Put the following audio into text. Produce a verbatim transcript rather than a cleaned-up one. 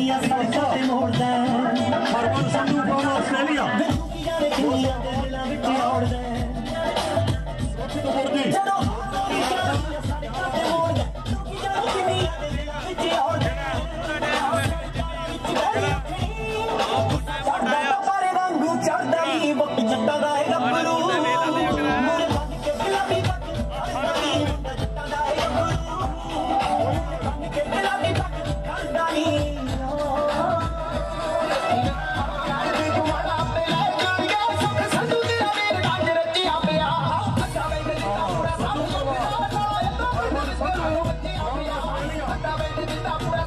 ਗੱਡੀਆਂ ਸੜਕਾਂ ਤੇ ਮੋੜਦਾ ਹਰਮਨ ਸੰਧੂ ਫਰੋਮ ਆਸਟ੍ਰੇਲੀਆ ਕੀ ਜਾਣੇ ਕਿੰਨੀਆਂ ਦੇ ਦਿਲਾਂ ਵਿੱਚ ਔੜਦਾ ਮੁਰਦੀ ਜਦੋਂ ਸੜਕਾਂ ਤੇ ਮੋੜਦਾ ਕੀ ਜਾਣੇ ਕਿੰਨੀਆਂ ਦੇ ਦਿਲਾਂ ਵਿੱਚ ਔੜਦਾ ਬਾਰੇ ਵਾਂਗੂ ਚੜਦਾ ਨੀ ਬੱਕ ਜੱਟਾਂ ਦਾ ਇਹ ਗੱਭਰੂ ਮੂਰੇ ਬੰਨ ਕੇ ਗੁਲਾਬੀ ਪੱਗ ਜੱਟਾਂ ਦਾ ਇਹ ਗੱਭਰੂ ਬੰਨ ਕੇ ਗੁਲਾਬੀ ਪੱਗ ਕਰਦਾ ਨੀ Pura